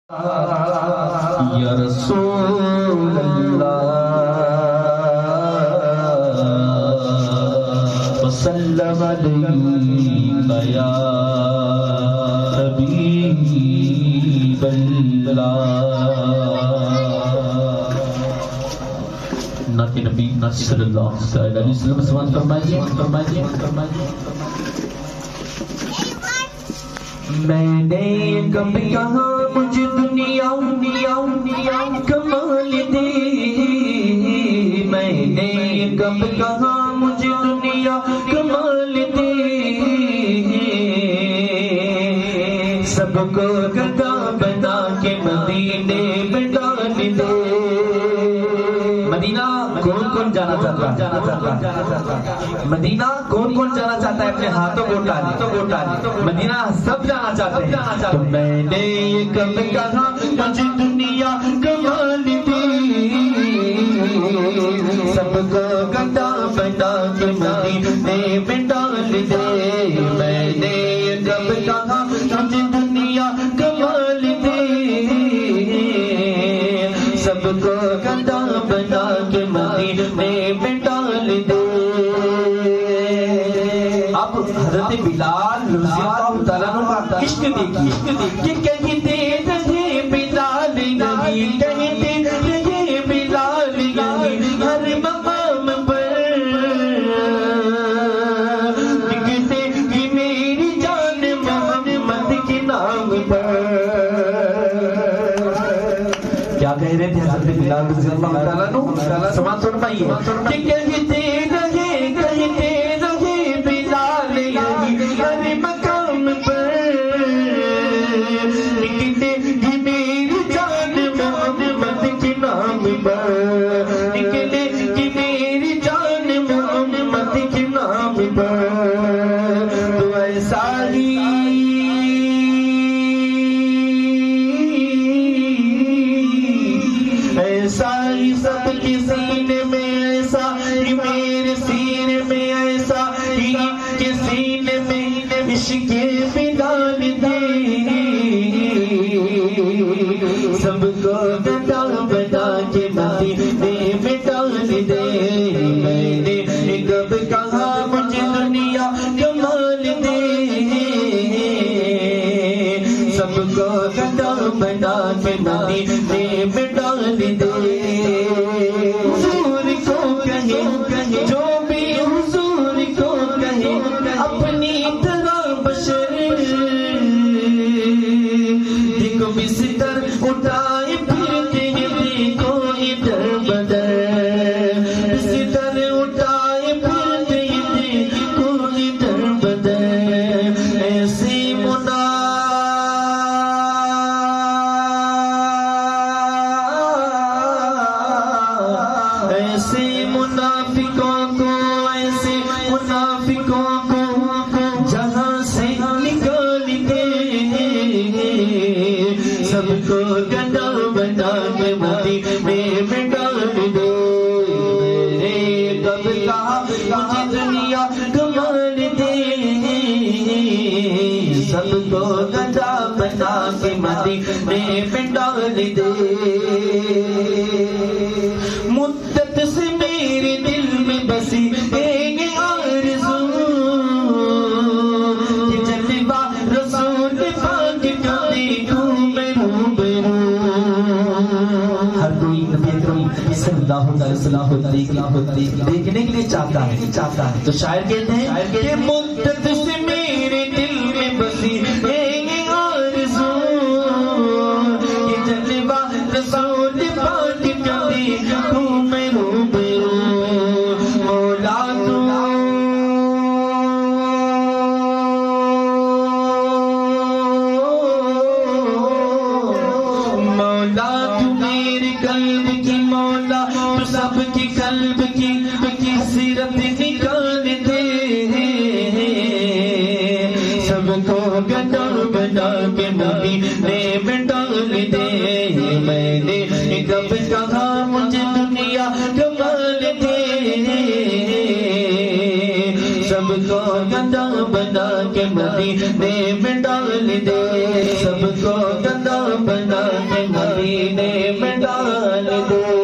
یا رسول اللہ وسلم علیک یا حبیب اللہ۔ نعت نبی صلی اللہ علیہ وسلم سبحان فرمائیے۔ میں نے کب کہاں مجھے دنیا کمال دی، میں نے کب کہاں مجھے دنیا کمال دی، سب کو گدا بنا کے مدینے میں ڈال دے۔ مدینہ کون کون جانا چاہتا ہے؟ مدینہ کون کون جانا چاہتا ہے؟ اپنے ہاتھوں کو اٹھائیں۔ مدینہ سب جانا چاہتے ہیں۔ تو میں نے یہ کب کہا مجھے دنیا کمال دی، سب کو گدا بنا کے مدینے میں ڈال دے۔ میں نے یہ کب کہا مجھے دنیا کمال دی، سب کو گدا بنا کے مدینے میں ڈال دے۔ اب حضرت بلال رضی اللہ تعالیٰ عنہ کا عشق دیکھیے کہ کہتے رہے بلال یہی، کہتے رہے بلال یہی، ہر مقام پر لکھتے کہ میری جان محمد کے نام پر۔ کیا کہہ رہے تھے حضرت بلال رضی اللہ تعالیٰ عنہ؟ سماعت فرمائیے کہ کہتے رہے بلال یہی، ہر مقام پر لکھتے کہ میری جان محمد کے نام پر، لکھتے کہ میری جان محمد کے نام پر۔ تو ایسا ہی سب کے سینے میں، ایسا ہی میرے سینے میں، ایسا ہی کے سینے میں عشق بلال دے، سب کو گدا بنا کے مدینے میں ڈال دے۔ میں نے کب کہا مجھے دنیا کمال دے، سب کو گدا بنا کے مدینے میں ڈال دے۔ حضور کو کہے جو بھی حضور کو کہے، اپنی طرح بشر دیکھو بستر اٹھائے پھرتے ہیں، دیکھو ادھر بدر بستر اٹھائے پھرتے ہیں، دیکھو ادھر بدر۔ ایسی منافقوں کو جہاں سے نکال دے، سب کو گدا بنا کے مدینے میں ڈال دے۔ میں نے کب کہا مجھے دنیا کمال دے، سب کو گدا بنا کے مدینے میں ڈال دے۔ مدت سے میرے دل میں بسی ایک آرزو، کہ جلوہ رسول پاک کا دیکھوں میں روبرو۔ ہر کوئی نبی اکرم صلی اللہ علیہ وسلم دیکھنے کے لیے چاہتا ہے۔ تو شاعر کہتے ہیں کہ مدت سے میرے دل میں بسی ایک آرزو، کہ جلوہ رسول پاک کا دیکھوں میں روبرو۔ مولا تو میرے قلب کی مولا، تو سب کی قلب کی سیرت نکال دے، سب کو گدا بنا کے مدینے میں ڈال دے۔ میں نے کب کہا مجھے دنیا کمال دے، سب کو گدا بنا کے مدینے میں ڈال دے، سب کو گدا بنا کے مدینے میں ڈال دو